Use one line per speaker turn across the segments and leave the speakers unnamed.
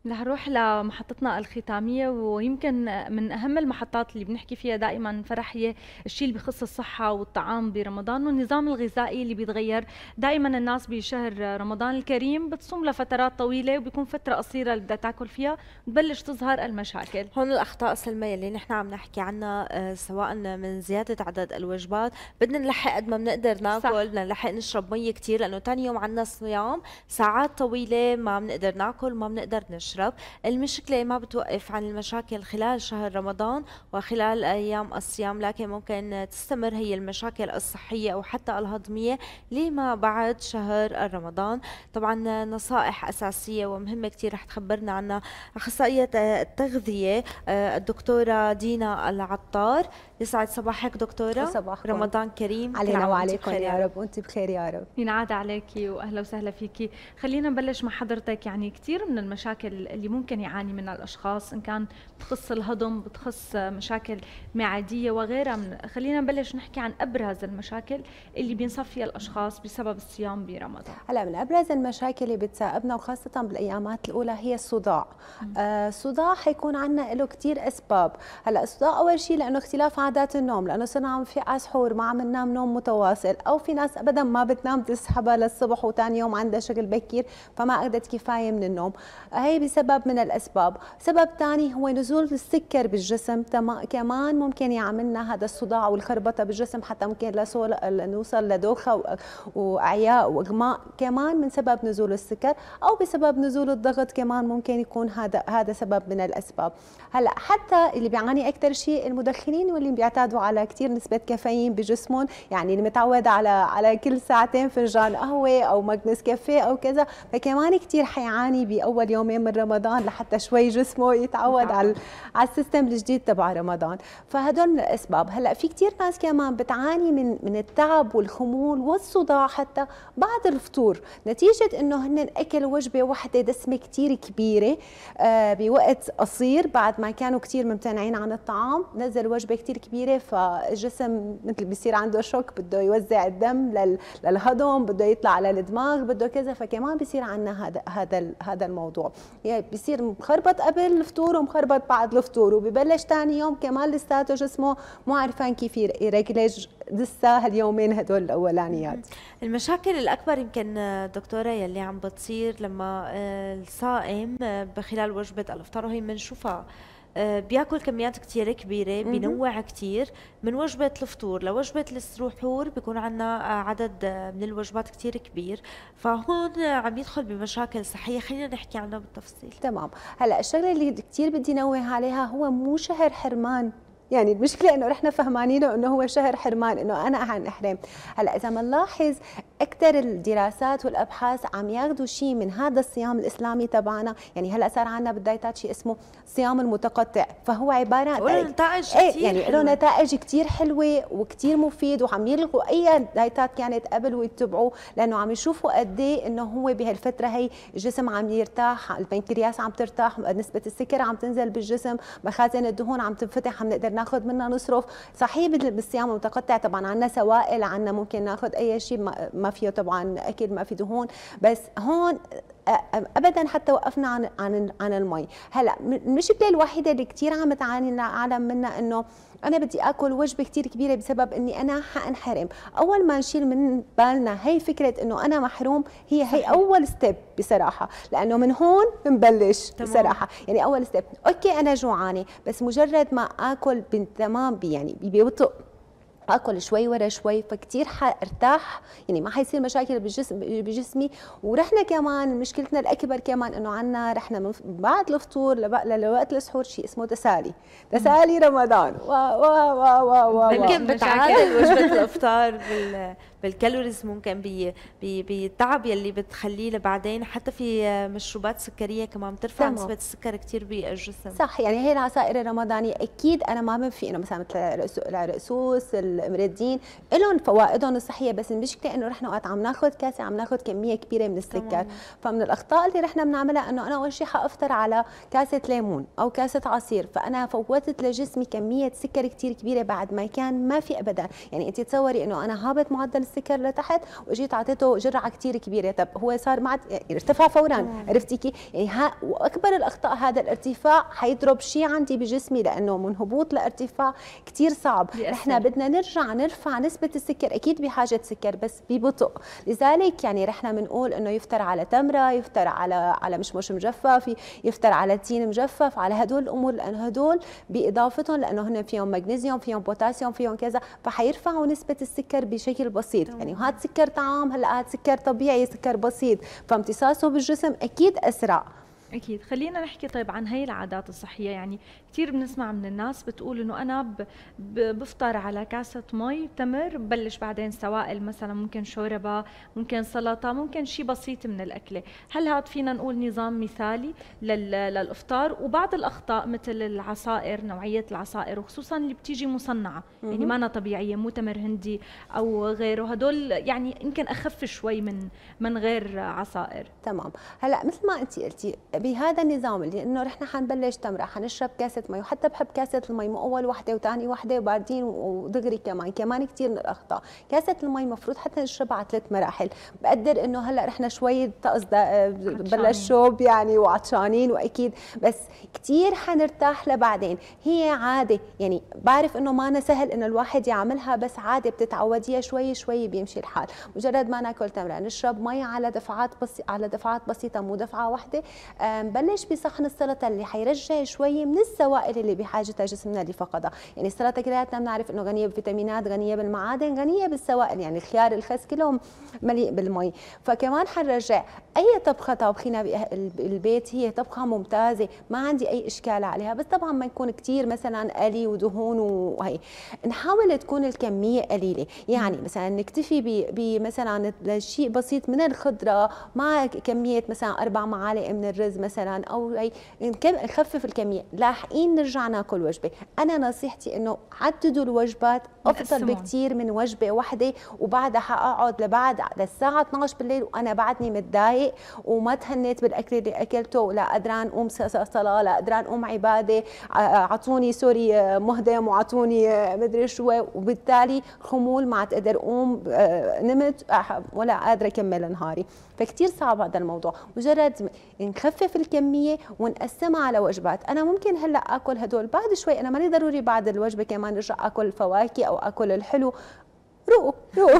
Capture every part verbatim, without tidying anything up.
رح نروح لمحطتنا الختامية، ويمكن من أهم المحطات اللي بنحكي فيها دائما فرح هي الشيء اللي بخص الصحة والطعام برمضان والنظام الغذائي اللي بيتغير. دائما الناس بشهر رمضان الكريم بتصوم لفترات طويلة وبيكون فترة قصيرة اللي بدها تاكل فيها بتبلش تظهر المشاكل.
هون الأخطاء سلمى اللي نحن عم نحكي عنها، آه، سواء من زيادة عدد الوجبات، بدنا نلحق قد ما بنقدر ناكل،
صح.
بدنا نلحق نشرب مي كتير، لأنه تاني يوم عنا صيام ساعات طويلة، ما بنقدر ناكل، ما بنقدر نشرب. المشكلة ما بتوقف عن المشاكل خلال شهر رمضان وخلال أيام الصيام، لكن ممكن تستمر هي المشاكل الصحية أو حتى الهضمية لما بعد شهر رمضان. طبعا نصائح أساسية ومهمة كتير رح تخبرنا عنها أخصائية التغذية آه، الدكتورة دينا العطار. يسعد صباحك دكتورة.
صباحكم.
رمضان كريم
علينا وعليكم يا رب، وانت بخير يا رب.
ينعاد عليكي واهلا وسهلا فيكي. خلينا نبلش مع حضرتك. يعني كثير من المشاكل اللي ممكن يعاني منها الاشخاص، ان كان بتخص الهضم، بتخص مشاكل معديه وغيرها من، خلينا نبلش نحكي عن ابرز المشاكل اللي بينصاب فيها الاشخاص بسبب الصيام برمضان.
هلا من ابرز المشاكل اللي بتساءبنا وخاصه بالايامات الاولى هي الصداع. آه الصداع حيكون عندنا له كثير اسباب. هلا الصداع اول شيء لانه اختلاف عادات النوم، لانه صرنا عم في على سحور ما عم ننام نوم متواصل، او في ناس ابدا ما بتنام تسحبها للصبح وثاني يوم عندها شغل بكير فما اخذت كفايه من النوم. هي بسبب من الاسباب. سبب ثاني هو نزول السكر بالجسم، كمان ممكن يعملنا هذا الصداع والخربطه بالجسم، حتى ممكن نوصل لدوخه واعياء واغماء كمان من سبب نزول السكر، او بسبب نزول الضغط كمان ممكن يكون هذا هذا سبب من الاسباب. هلا حتى اللي بيعاني اكثر شيء المدخنين واللي بيعتادوا على كثير نسبه كافيين بجسمهم، يعني اللي متعود على على كل ساعتين فنجان قهوه او مج نسكافيه او كذا، فكمان كثير حيعاني باول يومين من رمضان لحتى شوي جسمه يتعود على على السيستم الجديد تبع رمضان. فهدول من الاسباب. هلا في كثير ناس كمان بتعاني من من التعب والخمول والصداع حتى بعد الفطور، نتيجه انه هن اكل وجبه واحده دسمه كثير كبيره آه بوقت قصير، بعد ما كانوا كثير ممتنعين عن الطعام نزل وجبه كثير كبيره، فالجسم مثل بيصير عنده شوك، بده يوزع الدم للهضم، بده يطلع على الدماغ، بده كذا، فكمان بيصير عندنا هذا هذا هذا الموضوع، يعني بيصير مخربط قبل الفطور ومخربط بعد الفطور، وببلش ثاني يوم كمان لساته جسمه مو عارفان كيف يرجلج لسه هاليومين هدول الاولانيات.
المشاكل الاكبر يمكن دكتوره يلي عم بتصير لما الصائم بخلال وجبه الافطار، وهي بنشوفها بياكل كميات كتير كبيرة، بينوع كتير من وجبة الفطور لوجبة السحور، بيكون عنا عدد من الوجبات كتير كبير، فهون عم يدخل بمشاكل صحية. خلينا نحكي عنها بالتفصيل.
تمام. هلا الشغلة اللي كتير بدي نوه عليها هو مو شهر حرمان، يعني المشكله انه رحنا فهمانينه انه هو شهر حرمان، انه انا حنحرم. هلا اذا بنلاحظ اكثر الدراسات والابحاث عم ياخذوا شيء من هذا الصيام الاسلامي تبعنا، يعني هلا صار عندنا بالدايتات شيء اسمه صيام المتقطع، فهو عباره عن
له نتائج
ايه
كثير
يعني له نتائج كثير حلوه وكثير مفيد، وعم يلغوا اي دايتات كانت قبل ويتبعوه، لانه عم يشوفوا قد ايه انه هو بهالفتره هي الجسم عم يرتاح، البنكرياس عم ترتاح، نسبه السكر عم تنزل بالجسم، مخازن الدهون عم تنفتح، عم نقدر ناخذ منها نصرف. صحيح بالصيام المتقطع طبعا عندنا سوائل، عندنا ممكن ناخذ اي شيء ما فيه طبعا اكل، ما في دهون، بس هون ابدا حتى وقفنا عن عن عن المي. هلا المشكله الوحيده اللي كثير عم تعاني العالم منها انه انا بدي اكل وجبه كثير كبيره بسبب اني انا حانحرم. اول ما نشيل من بالنا هي فكره انه انا محروم، هي هي صحيح. اول ستيب بصراحه، لانه من هون بنبلش بصراحه، يعني اول ستيب اوكي انا جوعانه، بس مجرد ما اكل تمام يعني ببطء، اكل شوي ورا شوي، فكتير حارتاح، يعني ما حيصير مشاكل بالجسم بجسمي. ورحنا كمان مشكلتنا الاكبر كمان انه عنا رحنا من بعد الفطور لوقت السحور شيء اسمه تسالي، تسالي رمضان و و و و و
ممكن بتعادل وجبه الافطار بال بالكالوريز، ممكن بالتعب يلي بتخليه لبعدين، حتى في مشروبات سكريه كمان بترفع نسبه السكر كثير بالجسم.
صح، يعني هي العصائر الرمضانيه اكيد انا ما بنفي انه مثلا مثل الرقصوس المردين لهم فوائدهم الصحيه، بس المشكله انه رحنا وقت عم ناخذ كاسه عم ناخذ كميه كبيره من السكر. طبعا. فمن الاخطاء اللي رحنا بنعملها انه انا اول شيء حافطر على كاسه ليمون او كاسه عصير، فانا فوتت لجسمي كميه سكر كثير كبيره بعد ما كان ما في ابدا. يعني انت تصوري انه انا هابط معدل السكر لتحت واجيت اعطيته جرعه كثير كبيره، طب هو صار مع يعني ارتفع فورا، عرفتي كيف؟ يعني ها واكبر الاخطاء هذا الارتفاع حيضرب شيء عندي بجسمي، لانه من هبوط لارتفاع كثير صعب. نحن بدنا نرجع نرفع نسبه السكر، اكيد بحاجه سكر بس ببطء، لذلك يعني رحنا بنقول انه يفطر على تمره، يفطر على على مشمش مجفف، يفطر على تين مجفف، على هدول الامور، لانه هدول باضافتهم لانه هن فيهم مغنيسيوم، فيهم بوتاسيوم، فيهم كذا، فحيرفعوا نسبه السكر بشكل بسيط. يعني وهذا سكر طعام، هلا هذا سكر طبيعي، سكر بسيط، فامتصاصه بالجسم اكيد اسرع.
أكيد. خلينا نحكي طيب عن هي العادات الصحية. يعني كثير بنسمع من الناس بتقول إنه أنا ب... ب... بفطر على كاسة مي تمر، ببلش بعدين سوائل مثلا، ممكن شوربة، ممكن سلطة، ممكن شيء بسيط من الأكلة. هل هذا فينا نقول نظام مثالي لل... للإفطار؟ وبعض الأخطاء مثل العصائر، نوعية العصائر وخصوصا اللي بتيجي مصنعة، يعني ما أنا طبيعية، مو تمر هندي أو غيره، هدول يعني يمكن أخف شوي من من غير عصائر.
تمام. هلا مثل ما أنت قلتي بهذا النظام اللي انه رحنا حنبلش تمره، حنشرب كاسه مي، وحتى بحب كاسه المي مو اول وحده وثاني وحده وباردين ودغري، كمان كمان كثير من الاخطاء. كاسه المي المفروض حتى نشربها على ثلاث مراحل. بقدر انه هلا رحنا شوي طقس بلش شوب يعني وعطشانين واكيد، بس كثير حنرتاح لبعدين. هي عاده، يعني بعرف انه ما سهل انه الواحد يعملها، بس عاده بتتعوديها شوي شوي بيمشي الحال. مجرد ما ناكل تمره نشرب مي على دفعات بس على دفعات بسيطه، مو دفعه واحده. نبلش بصحن السلطه اللي حيرجع شوي من السوائل اللي بحاجتها جسمنا اللي فقدها. يعني السلطه كلياتنا بنعرف انه غنيه بالفيتامينات، غنيه بالمعادن، غنيه بالسوائل، يعني الخيار الخس كلهم مليء بالمي. فكمان حنرجع اي طبخه طابخينها بالبيت هي طبخه ممتازه، ما عندي اي اشكال عليها، بس طبعا ما يكون كثير مثلا قلي ودهون وهي. نحاول تكون الكميه قليله، يعني مثلا نكتفي بمثلا شيء بسيط من الخضره مع كميه مثلا اربع معالق من الرز مثلا، او هي نخفف الكميه، لاحقين نرجع ناكل وجبه. انا نصيحتي انه عددوا الوجبات، افضل بكثير من وجبه واحده وبعدها حاقعد لبعد للساعه اثنعش بالليل وانا بعدني متضايق وما تهنيت بالاكل اللي اكلته، لا قدران قوم صلاه، لا قدران قوم عباده، اعطوني سوري مهدم واعطوني مدري شو، وبالتالي خمول ما تقدر قوم نمت ولا قادره اكمل نهاري. فكتير صعب هذا الموضوع. مجرد نخفف الكميه ونقسمها على وجبات. انا ممكن هلا اكل هدول، بعد شوي انا ماني ضروري بعد الوجبه كمان ارجع اكل فواكه او اكل الحلو. روقوا روقوا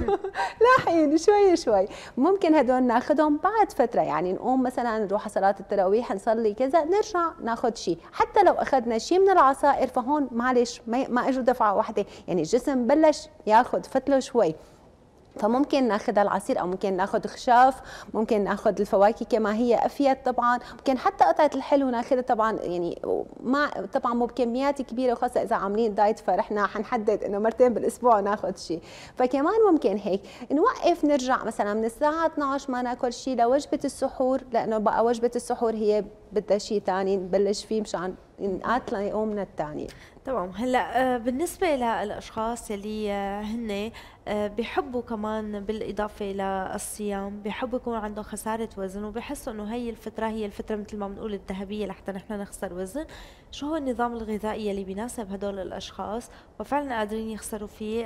لاحقين شوي شوي. ممكن هدول ناخذهم بعد فتره، يعني نقوم مثلا نروح على صلاه التراويح نصلي كذا، نرجع ناخذ شيء. حتى لو اخذنا شيء من العصائر فهون معلش ما اجوا دفعه واحده، يعني الجسم بلش ياخذ فتله شوي، فممكن ناخذ العصير او ممكن ناخذ خشاف، ممكن ناخذ الفواكه كما هي افيد طبعا، ممكن حتى قطعه الحلو ناخذها طبعا، يعني ما طبعا مو بكميات كبيره، وخاصه اذا عاملين دايت فرحنا حنحدد انه مرتين بالاسبوع ناخذ شيء. فكمان ممكن هيك نوقف، نرجع مثلا من الساعه اثنعش ما ناكل شيء لوجبه السحور، لانه بقى وجبه السحور هي بدها شيء ثاني نبلش فيه مشان نقاتل يومنا الثاني.
تمام. هلا بالنسبه للاشخاص اللي هن بيحبوا كمان بالاضافه للصيام بيحبوا يكون عندهم خساره وزن، وبحسوا انه هي الفتره هي الفتره مثل ما بنقول الذهبيه لحتى نحن نخسر وزن، شو هو النظام الغذائي اللي بيناسب هدول الاشخاص وفعلا قادرين يخسروا فيه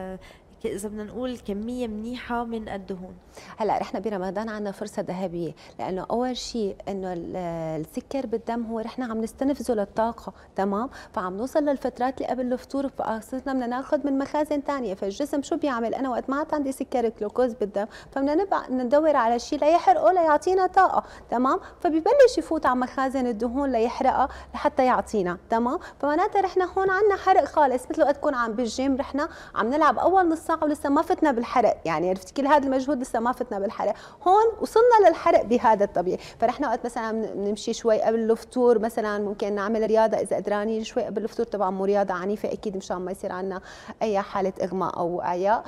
إذا بدنا نقول كمية منيحة من الدهون؟
هلا رحنا برمضان عندنا فرصة ذهبية، لأنه أول شيء إنه السكر بالدم هو رحنا عم نستنفذه للطاقة، تمام؟ فعم نوصل للفترات اللي قبل الفطور فصرنا بدنا ناخذ من مخازن ثانية، فالجسم شو بيعمل؟ أنا وقت ما عاد عندي سكر جلوكوز بالدم فبدنا نبقى ندور على شيء ليحرقه ليعطينا طاقة، تمام؟ فبيبلش يفوت على مخازن الدهون ليحرقها لحتى يعطينا، تمام؟ فمعناتها رحنا هون عندنا حرق خالص، مثل وقت تكون عم بالجيم رحنا عم نلعب أول نص ساعة ولسه ما فتنا بالحرق، يعني عرفتي كل هذا المجهود لسه ما فتنا بالحرق، هون وصلنا للحرق بهذا الطبيعي. فرحنا وقت مثلا بنمشي شوي قبل الفطور، مثلا ممكن نعمل رياضه اذا قدرانين شوي قبل الفطور، طبعا مو رياضه عنيفه اكيد مشان ما يصير عندنا اي حاله اغماء او اعياء.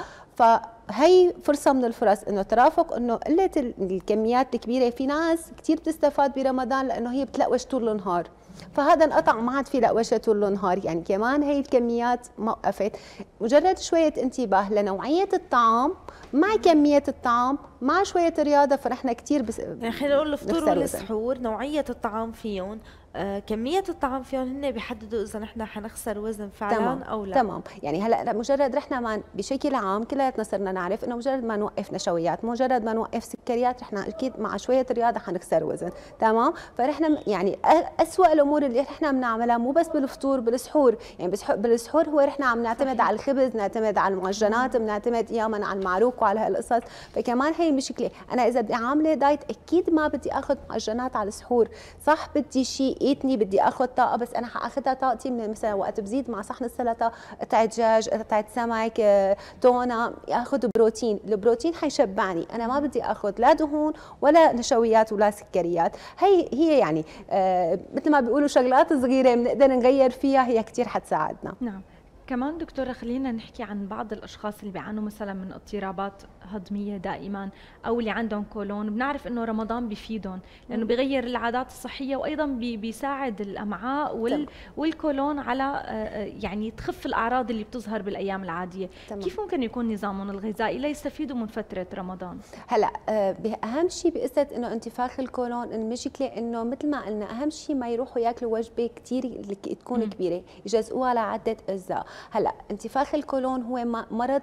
فهي فرصه من الفرص انه ترافق انه قله الكميات الكبيره. في ناس كثير بتستفاد برمضان لانه هي بتلقوش طول النهار، فهذا انقطع ما عاد في لقوشه طول النهار، يعني كمان هي الكميات ما وقفت. مجرد شويه انتباه لنوعيه الطعام مع كميه الطعام مع شويه رياضه فرحنا كثير بس
يعني خلينا نقول الفطور والسحور نوعيه الطعام فيهم، آه، كمية الطعام فيهم هن بيحددوا إذا نحن حنخسر وزن فعلا
تمام.
أو لا.
تمام، يعني هلا مجرد رحنا ما بشكل عام كلياتنا صرنا نعرف إنه مجرد ما نوقف نشويات، مجرد ما نوقف سكريات، رحنا أكيد مع شوية رياضة حنخسر وزن، تمام؟ فرحنا يعني أسوأ الأمور اللي رحنا بنعملها مو بس بالفطور بالسحور، يعني بالسحور هو رحنا عم نعتمد على الخبز، نعتمد على المعجنات، بنعتمد أياما على المعروك وعلى هالقصص، فكمان هي مشكلة. أنا إذا بدي عاملة دايت أكيد ما بدي آخذ معجنات على السحور، صح بدي شيء يقيتني، بدي اخذ طاقه، بس انا حاخذها طاقتي من مثلا وقت بزيد مع صحن السلطه قطعه دجاج، قطعه سمك، تونه، اخذ بروتين، البروتين حيشبعني، انا ما بدي اخذ لا دهون ولا نشويات ولا سكريات. هي هي يعني آه مثل ما بيقولوا شغلات صغيره بنقدر نغير فيها، هي كثير حتساعدنا.
نعم. كمان دكتورة خلينا نحكي عن بعض الأشخاص اللي بيعانوا مثلا من اضطرابات هضمية دائما أو اللي عندهم كولون. بنعرف إنه رمضان بيفيدهم لأنه بيغير العادات الصحية، وأيضا بي بيساعد الأمعاء وال والكولون على يعني تخف الأعراض اللي بتظهر بالأيام العادية. تمام. كيف ممكن يكون نظامهم الغذائي ليستفيدوا من فترة رمضان؟
هلا أهم شيء بقصة إنه انتفاخ الكولون المشكلة إنه مثل ما قلنا أهم شيء ما يروحوا ياكلوا وجبة كثير تكون م. كبيرة، يجزئوها لعدة أجزاء. هلا انتفاخ الكولون هو مرض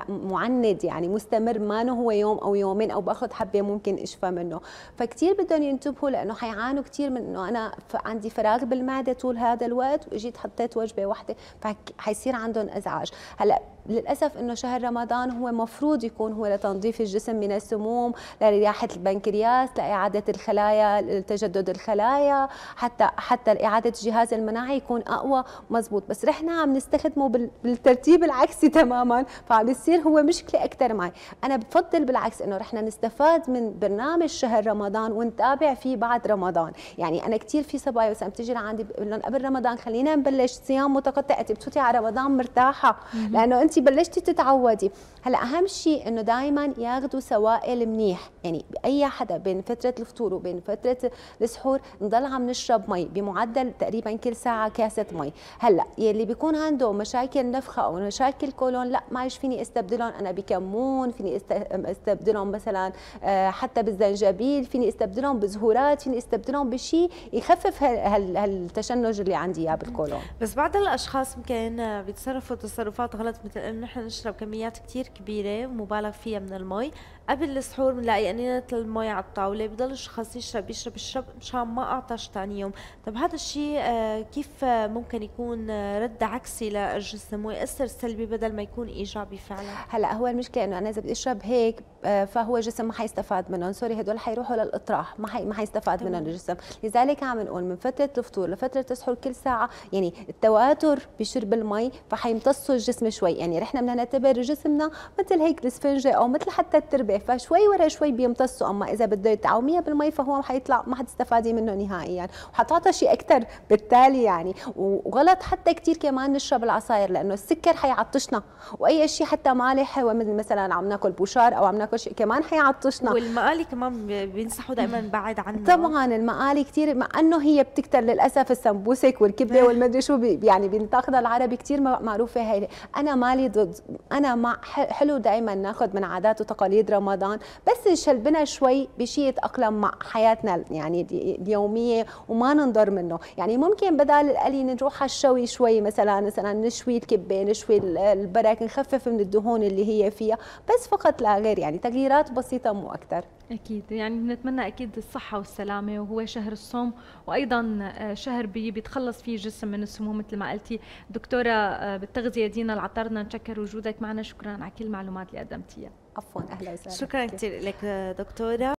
معند يعني مستمر، ما هو يوم او يومين او باخذ حبه ممكن اشفى منه، فكتير بدهم ينتبهوا لانه حيعانوا كتير من انه انا عندي فراغ بالمعده طول هذا الوقت واجيت حطيت وجبه واحده فحيصير عندهم ازعاج. هلا للاسف انه شهر رمضان هو مفروض يكون هو لتنظيف الجسم من السموم، لرياحه البنكرياس، لاعاده الخلايا، لتجدد الخلايا، حتى حتى اعاده الجهاز المناعي يكون اقوى مزبوط، بس رحنا عم نستخدمه بالترتيب العكسي تماما، فعم بيصير هو مشكله اكثر معي. انا بفضل بالعكس انه رحنا نستفاد من برنامج شهر رمضان ونتابع فيه بعد رمضان. يعني انا كثير في صبايا بس عم تيجي لعندي بقول لهم قبل رمضان خلينا نبلش صيام متقطع، انت بتفوتي على رمضان مرتاحه لانه انت بلشتي تتعودي. هلا اهم شيء انه دائما ياخذوا سوائل منيح، يعني اي حدا بين فتره الفطور وبين فتره السحور نضل عم نشرب مي بمعدل تقريبا كل ساعه كاسه مي. هلا يلي بيكون عنده مشاكل نفخه او مشاكل كولون لا معلش فيني استبدلهم انا بكمون، فيني استبدلهم مثلا حتى بالزنجبيل، فيني استبدلهم بزهورات، فيني استبدلهم بشيء يخفف هالتشنج اللي عندي اياه بالكولون.
بس بعض الاشخاص ممكن بيتصرفوا تصرفات غلط، مثل انه نحن نشرب كميات كثير كبيره ومبالغ فيها من المي قبل السحور، بنلاقي قنينه المي على الطاوله، بضل الشخص يشرب يشرب يشرب مشان ما اعطش ثاني يوم. طب هذا الشيء كيف ممكن يكون رد عكسي للجسم ويأثر سلبي بدل ما يكون ايجابي فعلا؟
هلا هو المشكله انه انا اذا بدي اشرب هيك فهو الجسم ما حيستفاد منهم، سوري هدول حيروحوا للاطراح، ما حي ما حيستفاد منهم الجسم. لذلك عم نقول من فتره الفطور لفتره السحور كل ساعه يعني التواتر بشرب المي فحيمتصوا الجسم شوي، يعني رحنا بدنا نعتبر جسمنا مثل هيك الاسفنجه او مثل حتى التربه، فشوي ورا شوي بيمتصوا. اما اذا بده تعوميه بالمي فهو حيطلع ما حتستفادي منه نهائيا وحتعطشي اكثر بالتالي يعني. وغلط حتى كثير كمان نشرب العصاير لانه السكر حيعطشنا، واي شيء حتى مالح هو مثلا عم ناكل بوشار او عم ناكل شيء كمان حيعطشنا.
والمقالي كمان بينصحوا دائما نبعد عنها.
طبعا المقالي كثير، مع انه هي بتكتر للاسف السمبوسك والكبده والمدري شو بي يعني بنتاخذها العربي كثير معروفه هي. انا مالي ضد، انا مع حلو دائما ناخذ من عادات وتقاليد رمضان بس نشلبنا شوي بشيء يتاقلم مع حياتنا يعني اليوميه وما ننضر منه. يعني ممكن بدل القلي نروح على الشوي شوي، مثلا مثلا نشوي الكبه، نشوي البرك، نخفف من الدهون اللي هي فيها، بس فقط لا غير، يعني تغييرات بسيطه مو اكثر.
اكيد يعني بنتمنى اكيد الصحه والسلامه، وهو شهر الصوم وايضا شهر بي بيتخلص فيه الجسم من السموم مثل ما قلتي. دكتوره بالتغذيه دينا العطارنا، نشكر وجودك معنا، شكرا على كل المعلومات اللي قدمتيها.
عفوا، اهلا وسهلا.
شكرا كثير لك دكتوره.